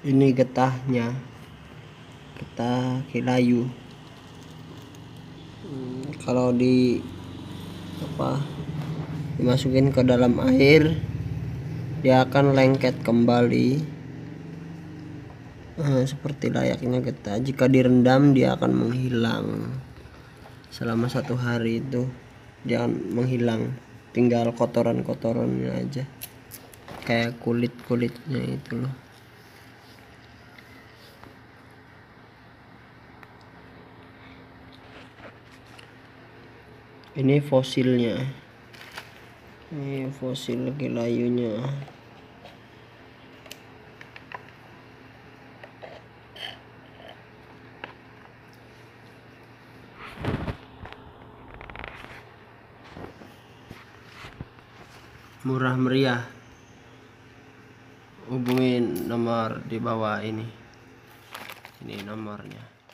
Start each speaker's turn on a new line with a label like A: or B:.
A: Ini getahnya, getah kilayu. Kalau dimasukin ke dalam air, dia akan lengket kembali, seperti layaknya getah. Jika direndam, dia akan menghilang. Selama 1 hari itu dia akan menghilang, tinggal kotoran-kotorannya aja, kayak kulit-kulitnya itu loh. Ini fosilnya, ini fosil kilayunya. Murah meriah. Hubungin nomor di bawah ini nomornya.